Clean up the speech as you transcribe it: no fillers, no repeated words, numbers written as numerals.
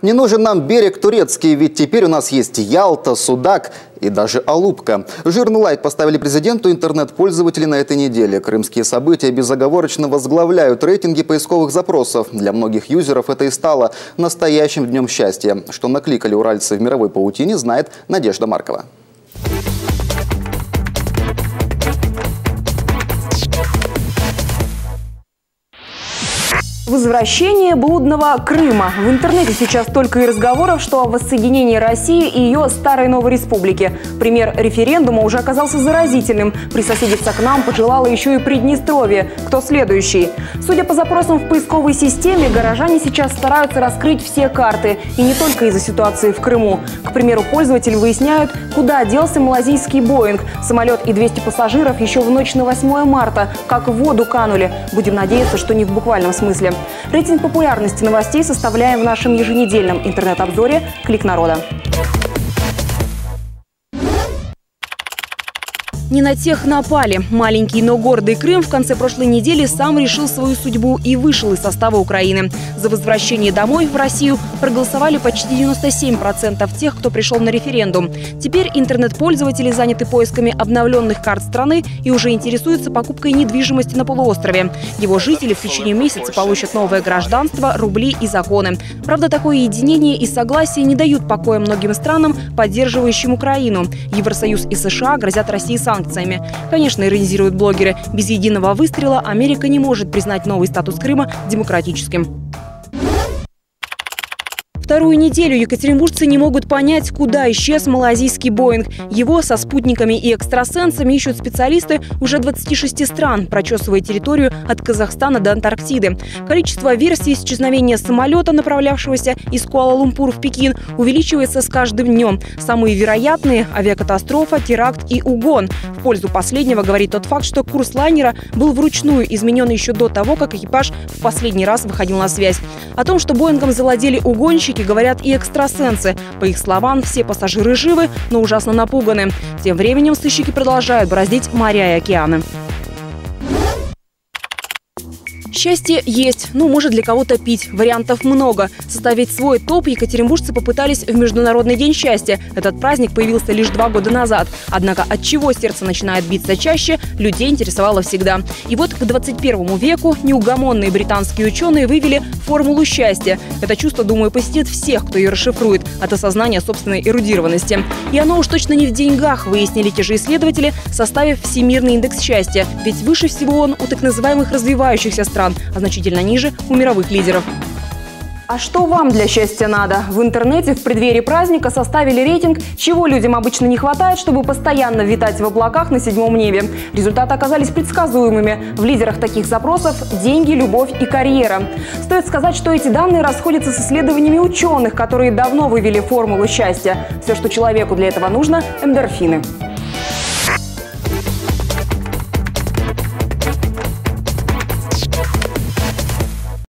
Не нужен нам берег турецкий, ведь теперь у нас есть Ялта, Судак и даже Алупка. Жирный лайк поставили президенту интернет-пользователи на этой неделе. Крымские события безоговорочно возглавляют рейтинги поисковых запросов. Для многих юзеров это и стало настоящим днем счастья. Что накликали уральцы в мировой паутине, знает Надежда Маркова. Возвращение блудного Крыма. В интернете сейчас только и разговоров, что о воссоединении России и ее старой новой республики. Пример референдума уже оказался заразительным. Присоседиться к нам пожелало еще и Приднестровье. Кто следующий? Судя по запросам в поисковой системе, горожане сейчас стараются раскрыть все карты. И не только из-за ситуации в Крыму. К примеру, пользователи выясняют, куда делся малазийский Боинг. Самолет и 200 пассажиров еще в ночь на 8 марта как в воду канули. Будем надеяться, что не в буквальном смысле. Рейтинг популярности новостей составляем в нашем еженедельном интернет-обзоре «Клик народа». Не на тех напали. Маленький, но гордый Крым в конце прошлой недели сам решил свою судьбу и вышел из состава Украины. За возвращение домой в Россию проголосовали почти 97% тех, кто пришел на референдум. Теперь интернет-пользователи заняты поисками обновленных карт страны и уже интересуются покупкой недвижимости на полуострове. Его жители в течение месяца получат новое гражданство, рубли и законы. Правда, такое единение и согласие не дают покоя многим странам, поддерживающим Украину. Евросоюз и США грозят России санкциями. Конечно, иронизируют блогеры. Без единого выстрела Америка не может признать новый статус Крыма демократическим. Вторую неделю екатеринбуржцы не могут понять, куда исчез малазийский Боинг. Его со спутниками и экстрасенсами ищут специалисты уже 26 стран, прочесывая территорию от Казахстана до Антарктиды. Количество версий исчезновения самолета, направлявшегося из Куала-Лумпур в Пекин, увеличивается с каждым днем. Самые вероятные – авиакатастрофа, теракт и угон. В пользу последнего говорит тот факт, что курс лайнера был вручную изменен еще до того, как экипаж в последний раз выходил на связь. О том, что Боингом завладели угонщики, говорят и экстрасенсы. По их словам, все пассажиры живы, но ужасно напуганы. Тем временем сыщики продолжают бороздить моря и океаны. Счастье есть, может для кого-то пить. Вариантов много. Составить свой топ екатеринбуржцы попытались в Международный день счастья. Этот праздник появился лишь 2 года назад. Однако от чего сердце начинает биться чаще, людей интересовало всегда. И вот к 21 веку неугомонные британские ученые вывели формулу счастья. Это чувство, думаю, посетит всех, кто ее расшифрует, от осознания собственной эрудированности. И оно уж точно не в деньгах, выяснили те же исследователи, составив Всемирный индекс счастья. Ведь выше всего он у так называемых развивающихся стран, а значительно ниже у мировых лидеров. А что вам для счастья надо? В интернете в преддверии праздника составили рейтинг, чего людям обычно не хватает, чтобы постоянно витать в облаках на 7-м небе. Результаты оказались предсказуемыми. В лидерах таких запросов – деньги, любовь и карьера. Стоит сказать, что эти данные расходятся с исследованиями ученых, которые давно вывели формулу счастья. Все, что человеку для этого нужно – эндорфины.